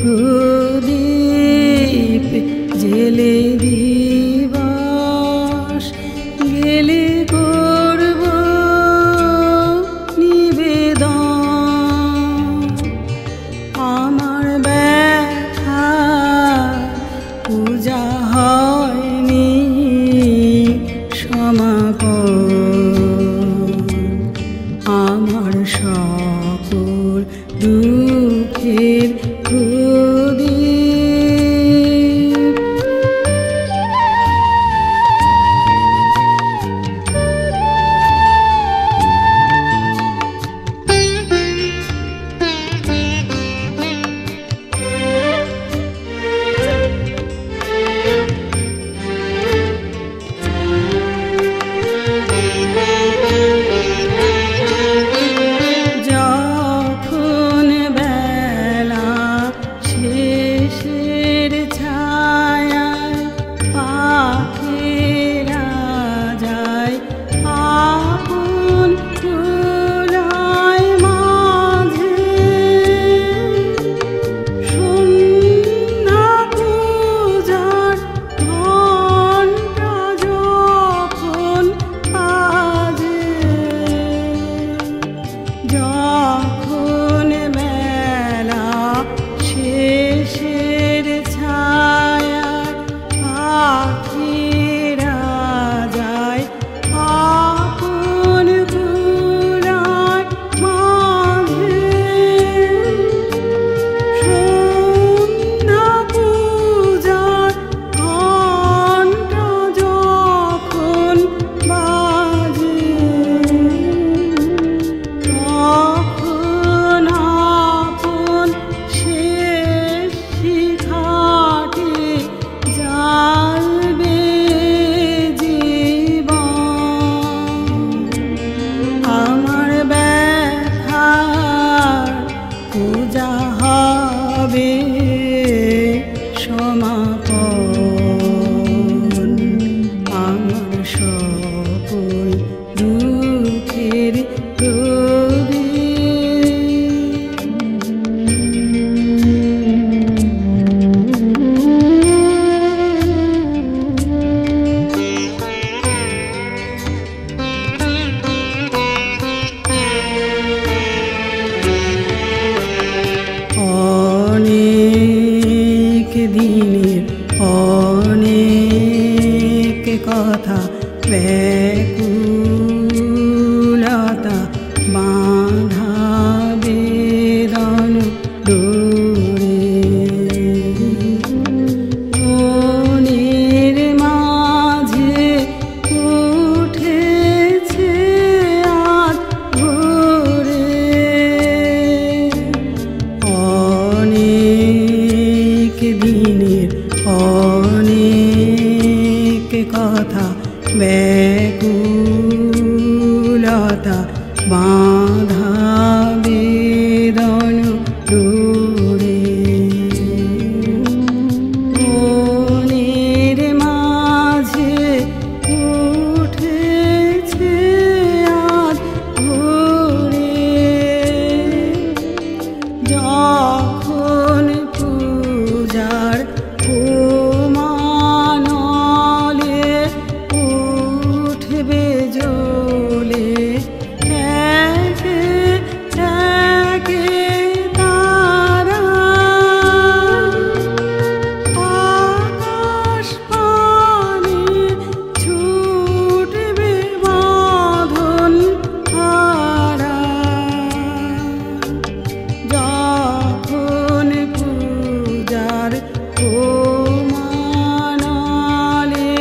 প্রদীপ জেলে দিবস গেলে করব নিবেদন। আমার ব্যথা পূজা হয়নি সমাপন, আমার সকল দুঃখের প্রদীপ। যখন বেলা শেষের ছায়ায় পাখিরা যায় আপন খোলায় মাঝে, সন্ধ্যা পূজার ঘণ্টা যখন বাজে, যখন বেলা শেষের ছায়ায় পাখিরা যায় আপন খোলায় মাঝে, সন্ধ্যা পূজার ঘণ্টা যখন বাজে, তখন আপন শেষ শিখাটি জ্বালবে জীবন। আমার ব্যথার পূজা হবে সমাপন, আমার সকল দুঃখের প্রদীপ। অনেক দিনের অনেক কথা ব্যাকুলতা বাঁধা বেদন ডোরে, মনের মাঝে উঠেছে আজ ভোরে। অনেক দিনের অনেক কথা ব্যাকুলতা বাঁধা বেদন ডোরে, মনের মাঝে উঠেছে আজ ভোরে, যখন পূজার হোমানলে উঠবে জ্বলে একে একে তারা, আকাশ পানে ছুটবে বাঁধন হারা, যখন পূজার হোমানলে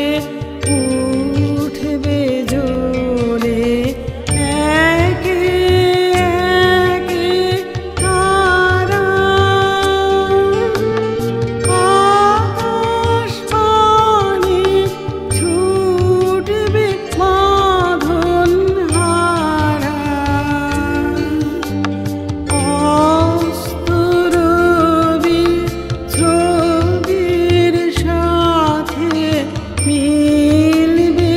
উঠবে জ্বলে একে একে তারা, আকাশ পানে ছুটবে বাঁধন হারা, অস্তরবি ছবির সাথে মিলবে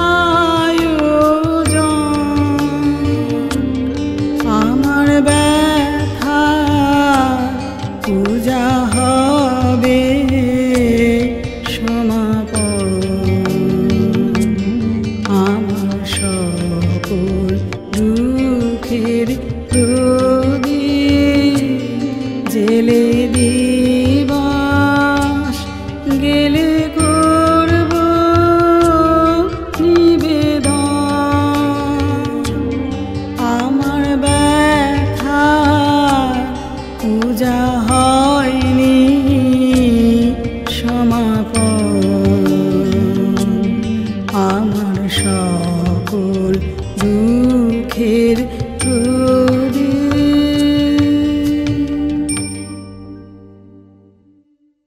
আয়োজন। আমার ব্যথা পূজা রে